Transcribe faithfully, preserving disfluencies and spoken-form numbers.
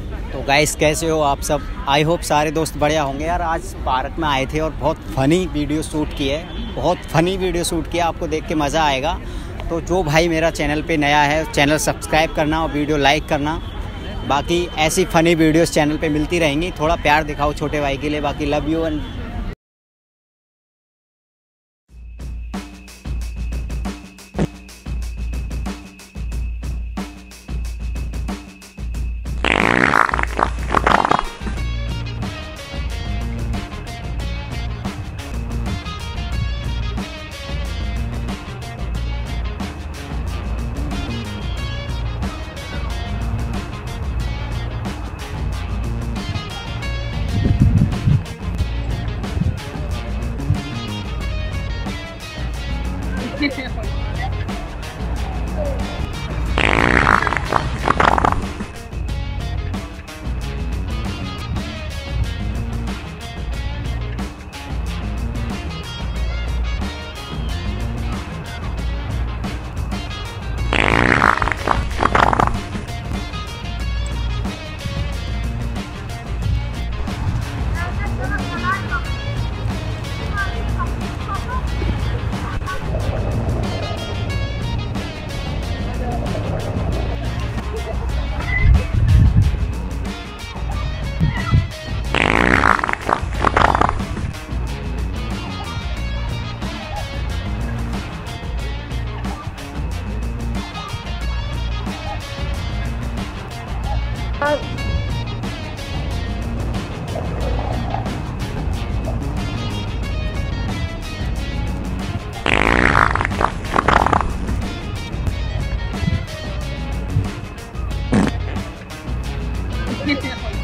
तो गाइस कैसे हो आप सब? आई होप सारे दोस्त बढ़िया होंगे। यार आज पार्क में आए थे और बहुत फ़नी वीडियो शूट किए, बहुत फ़नी वीडियो शूट किया, आपको देख के मज़ा आएगा। तो जो भाई मेरा चैनल पे नया है चैनल सब्सक्राइब करना और वीडियो लाइक करना। बाकी ऐसी फ़नी वीडियोस चैनल पे मिलती रहेंगी। थोड़ा प्यार दिखाओ छोटे भाई के लिए। बाकी लव यू एंड Yeah.